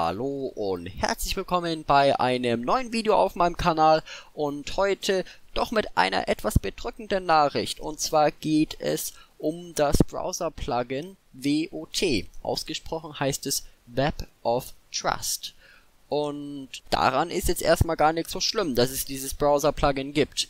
Hallo und herzlich willkommen bei einem neuen Video auf meinem Kanal und heute doch mit einer etwas bedrückenden Nachricht, und zwar geht es um das Browser-Plugin WOT. Ausgesprochen heißt es Web of Trust. Und daran ist jetzt erstmal gar nicht so schlimm, dass es dieses Browser-Plugin gibt.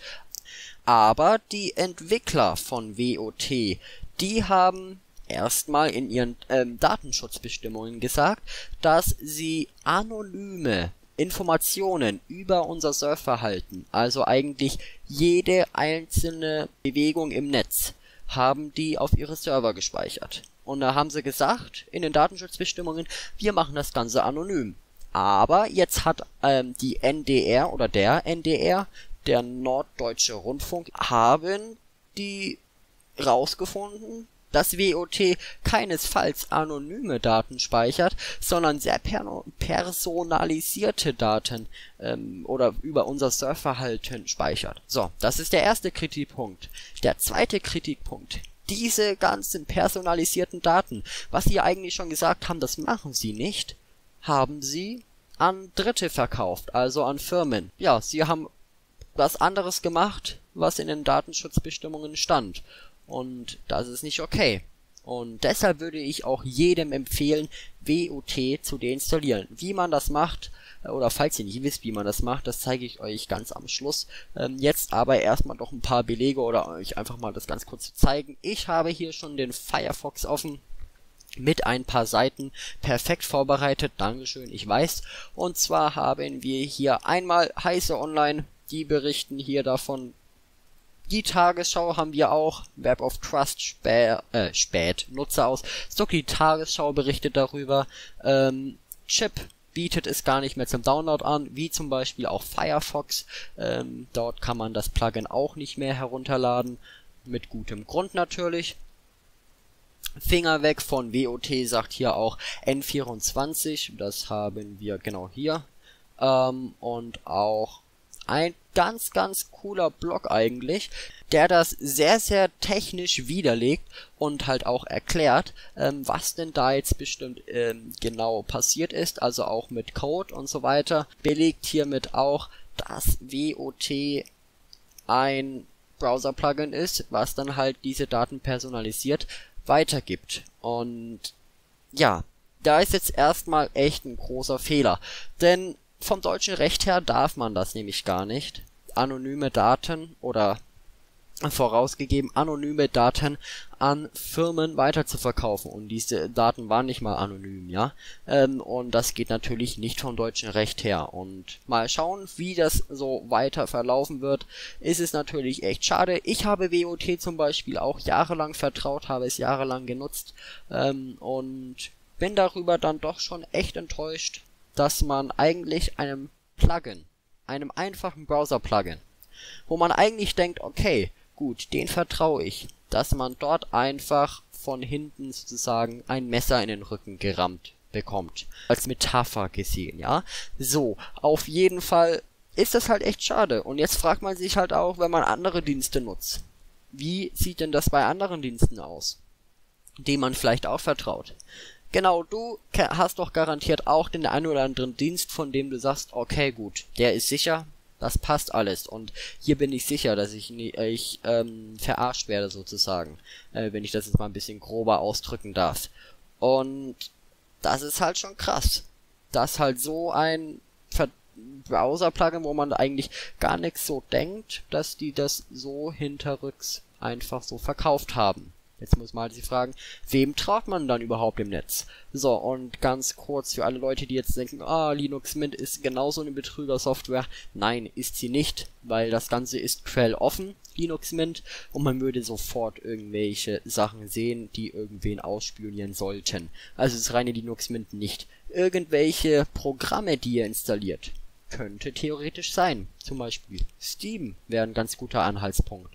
Aber die Entwickler von WOT, die haben erstmal in ihren Datenschutzbestimmungen gesagt, dass sie anonyme Informationen über unser Surfverhalten, also eigentlich jede einzelne Bewegung im Netz, haben die auf ihre Server gespeichert. Und da haben sie gesagt, in den Datenschutzbestimmungen, wir machen das Ganze anonym. Aber jetzt hat die NDR oder der NDR, der Norddeutsche Rundfunk, haben die rausgefunden, dass WOT keinesfalls anonyme Daten speichert, sondern sehr personalisierte Daten oder über unser Surfverhalten speichert. So, das ist der erste Kritikpunkt. Der zweite Kritikpunkt: diese ganzen personalisierten Daten, was sie eigentlich schon gesagt haben, das machen sie nicht, haben sie an Dritte verkauft, also an Firmen. Ja, sie haben was anderes gemacht, was in den Datenschutzbestimmungen stand. Und das ist nicht okay. Und deshalb würde ich auch jedem empfehlen, WOT zu deinstallieren. Wie man das macht, oder falls ihr nicht wisst, wie man das macht, das zeige ich euch ganz am Schluss. Jetzt aber erstmal noch ein paar Belege oder euch einfach mal das ganz kurz zu zeigen. Ich habe hier schon den Firefox offen, mit ein paar Seiten perfekt vorbereitet. Dankeschön, ich weiß. Und zwar haben wir hier einmal Heise Online, die berichten hier davon. Die Tagesschau haben wir auch, Web of Trust spät, Nutzer aus. Stock, die Tagesschau berichtet darüber. Chip bietet es gar nicht mehr zum Download an, wie zum Beispiel auch Firefox. Dort kann man das Plugin auch nicht mehr herunterladen, mit gutem Grund natürlich. Finger weg von WOT sagt hier auch N24, das haben wir genau hier. Und auch ein ganz cooler Blog eigentlich, der das sehr technisch widerlegt und halt auch erklärt, was denn da jetzt bestimmt genau passiert ist, also auch mit Code und so weiter. Belegt hiermit auch, dass WOT ein Browser-Plugin ist, was dann halt diese Daten personalisiert weitergibt. Und ja, da ist jetzt erstmal echt ein großer Fehler, denn vom deutschen Recht her darf man das nämlich gar nicht, anonyme Daten oder vorausgegeben anonyme Daten an Firmen weiter zu verkaufen, und diese Daten waren nicht mal anonym, ja, und das geht natürlich nicht vom deutschen Recht her. Und mal schauen, wie das so weiter verlaufen wird. Ist es natürlich echt schade. Ich habe WOT zum Beispiel auch jahrelang vertraut, habe es jahrelang genutzt, und bin darüber dann doch schon echt enttäuscht, dass man eigentlich einem Plugin, einem einfachen Browser-Plugin, wo man eigentlich denkt, okay, gut, den vertraue ich, dass man dort einfach von hinten sozusagen ein Messer in den Rücken gerammt bekommt. Als Metapher gesehen, ja. So, auf jeden Fall ist das halt echt schade. Und jetzt fragt man sich halt auch, wenn man andere Dienste nutzt, wie sieht denn das bei anderen Diensten aus, denen man vielleicht auch vertraut? Genau, du hast doch garantiert auch den einen oder anderen Dienst, von dem du sagst, okay, gut, der ist sicher, das passt alles, und hier bin ich sicher, dass ich verarscht werde sozusagen, wenn ich das jetzt mal ein bisschen grober ausdrücken darf. Und das ist halt schon krass, dass halt so ein Browser-Plugin, wo man eigentlich gar nichts so denkt, dass die das so hinterrücks einfach so verkauft haben. Jetzt muss man halt sich fragen, wem traut man dann überhaupt im Netz? So, und ganz kurz für alle Leute, die jetzt denken, Linux Mint ist genauso eine Betrügersoftware. Nein, ist sie nicht, weil das Ganze ist quelloffen, Linux Mint, und man würde sofort irgendwelche Sachen sehen, die irgendwen ausspionieren sollten. Also ist reine Linux Mint nicht. Irgendwelche Programme, die ihr installiert, könnte theoretisch sein. Zum Beispiel Steam wäre ein ganz guter Anhaltspunkt.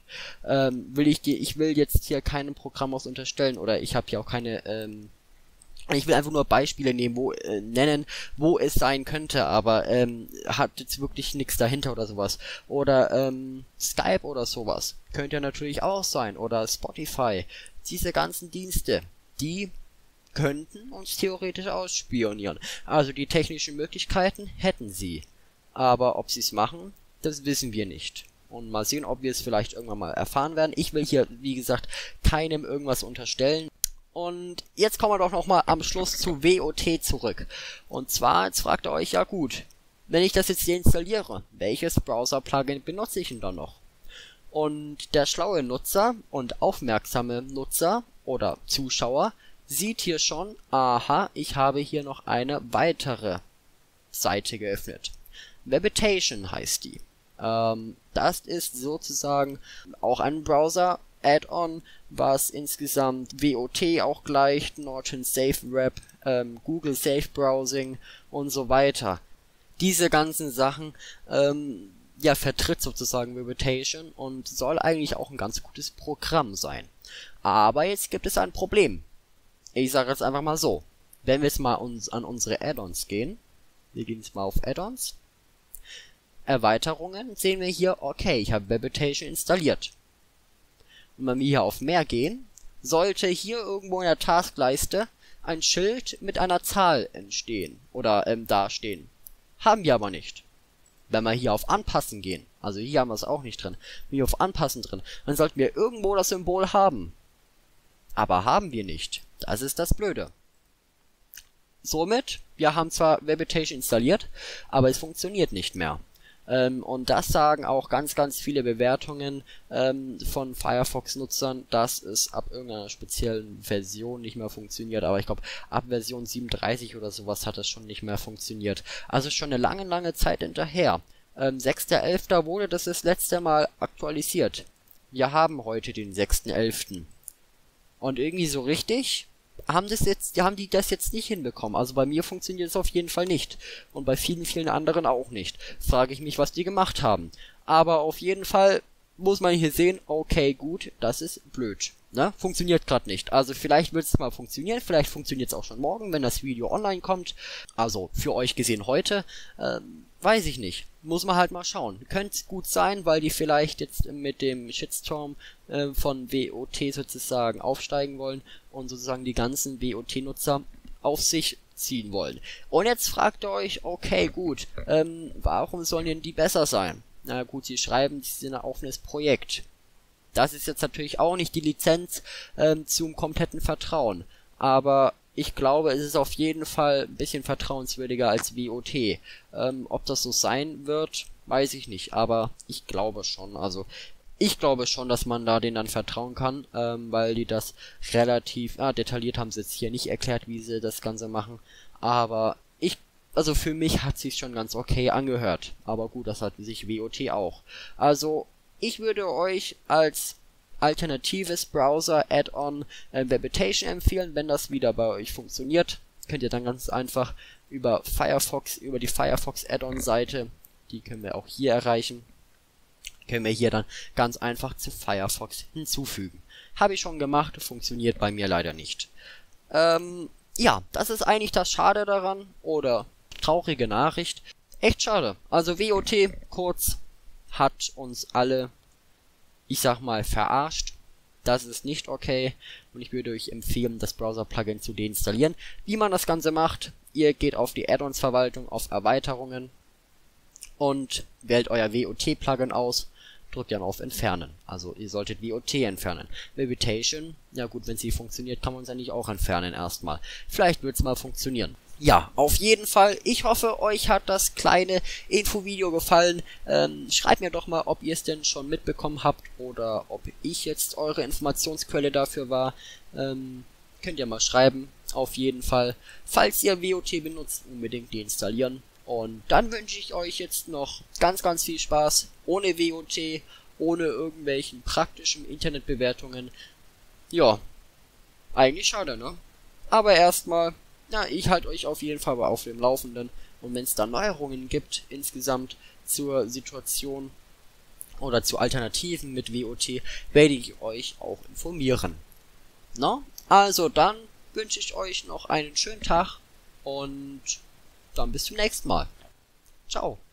Ich will jetzt hier keinem Programm aus unterstellen, oder ich habe hier auch keine, ich will einfach nur Beispiele nennen, wo es sein könnte, aber hat jetzt wirklich nichts dahinter oder sowas. Oder Skype oder sowas könnte ja natürlich auch sein, oder Spotify. Diese ganzen Dienste, die könnten uns theoretisch ausspionieren. Also die technischen Möglichkeiten hätten sie. Aber ob sie es machen, das wissen wir nicht. Und mal sehen, ob wir es vielleicht irgendwann mal erfahren werden. Ich will hier, wie gesagt, keinem irgendwas unterstellen. Und jetzt kommen wir doch nochmal am Schluss zu WOT zurück. Und zwar, jetzt fragt ihr euch, ja gut, wenn ich das jetzt deinstalliere, welches Browser-Plugin benutze ich denn dann noch? Und der schlaue Nutzer und aufmerksame Nutzer oder Zuschauer sieht hier schon, aha, ich habe hier noch eine weitere Seite geöffnet. Webitation heißt die. Das ist sozusagen auch ein Browser-Add-on, was insgesamt WOT auch gleicht, Norton Safe Web, Google Safe Browsing und so weiter. Diese ganzen Sachen ja, vertritt sozusagen Webitation und soll eigentlich auch ein ganz gutes Programm sein. Aber jetzt gibt es ein Problem. Ich sage jetzt einfach mal so. Wenn wir jetzt mal an unsere Add-ons gehen, wir gehen jetzt mal auf Add-ons, Erweiterungen, sehen wir hier, okay, ich habe Webitation installiert. Und wenn wir hier auf Mehr gehen, sollte hier irgendwo in der Taskleiste ein Schild mit einer Zahl entstehen oder dastehen. Haben wir aber nicht. Wenn wir hier auf Anpassen gehen, also hier haben wir es auch nicht drin, hier auf Anpassen drin, dann sollten wir irgendwo das Symbol haben. Aber haben wir nicht. Das ist das Blöde. Somit, wir haben zwar Webitation installiert, aber es funktioniert nicht mehr. Und das sagen auch ganz, ganz viele Bewertungen von Firefox-Nutzern, dass es ab irgendeiner speziellen Version nicht mehr funktioniert. Aber ich glaube, ab Version 37 oder sowas hat es schon nicht mehr funktioniert. Also schon eine lange, lange Zeit hinterher. 6.11. wurde das letzte Mal aktualisiert. Wir haben heute den 6.11. Und irgendwie so richtig haben die das jetzt nicht hinbekommen. Also bei mir funktioniert es auf jeden Fall nicht. Und bei vielen, vielen anderen auch nicht. Frage ich mich, was die gemacht haben. Aber auf jeden Fall muss man hier sehen, okay, gut, das ist blöd. Ne? Funktioniert gerade nicht. Also vielleicht wird es mal funktionieren, vielleicht funktioniert es auch schon morgen, wenn das Video online kommt. Also für euch gesehen heute, weiß ich nicht. Muss man halt mal schauen. Könnte gut sein, weil die vielleicht jetzt mit dem Shitstorm von WOT sozusagen aufsteigen wollen und sozusagen die ganzen WOT-Nutzer auf sich ziehen wollen. Und jetzt fragt ihr euch, okay, gut, warum sollen denn die besser sein? Na gut, sie schreiben, sie sind ein offenes Projekt. Das ist jetzt natürlich auch nicht die Lizenz zum kompletten Vertrauen. Aber ich glaube, es ist auf jeden Fall ein bisschen vertrauenswürdiger als WOT. Ob das so sein wird, weiß ich nicht. Aber ich glaube schon. Also ich glaube schon, dass man da denen dann vertrauen kann, weil die das relativ detailliert haben sie jetzt hier nicht erklärt, wie sie das Ganze machen. Aber also für mich hat sich schon ganz okay angehört. Aber gut, das hat sich WOT auch. Also ich würde euch als alternatives Browser-Add-on Webitation empfehlen, wenn das wieder bei euch funktioniert. Könnt ihr dann ganz einfach über die Firefox Add-on-Seite, die können wir auch hier erreichen, können wir hier dann ganz einfach zu Firefox hinzufügen. Habe ich schon gemacht, funktioniert bei mir leider nicht. Ja, das ist eigentlich das Schade daran, oder traurige Nachricht. Echt schade. Also WOT, kurz, hat uns alle, ich sag mal, verarscht. Das ist nicht okay und ich würde euch empfehlen, das Browser-Plugin zu deinstallieren. Wie man das Ganze macht, ihr geht auf die Add-ons-Verwaltung, auf Erweiterungen und wählt euer WOT-Plugin aus, drückt dann auf Entfernen. Also ihr solltet WOT entfernen. Webitation, ja gut, wenn sie funktioniert, kann man es ja nicht auch entfernen erstmal. Vielleicht wird es mal funktionieren. Ja, auf jeden Fall, ich hoffe, euch hat das kleine Infovideo gefallen. Schreibt mir doch mal, ob ihr es denn schon mitbekommen habt oder ob ich jetzt eure Informationsquelle dafür war. Könnt ihr mal schreiben, auf jeden Fall. Falls ihr WOT benutzt, unbedingt deinstallieren. Und dann wünsche ich euch jetzt noch ganz, ganz viel Spaß ohne WOT, ohne irgendwelchen praktischen Internetbewertungen. Ja, eigentlich schade, ne? Aber erstmal, ja, ich halte euch auf jeden Fall auf dem Laufenden. Und wenn es da Neuerungen gibt, insgesamt zur Situation oder zu Alternativen mit WOT, werde ich euch auch informieren. Na? Also dann wünsche ich euch noch einen schönen Tag und dann bis zum nächsten Mal. Ciao.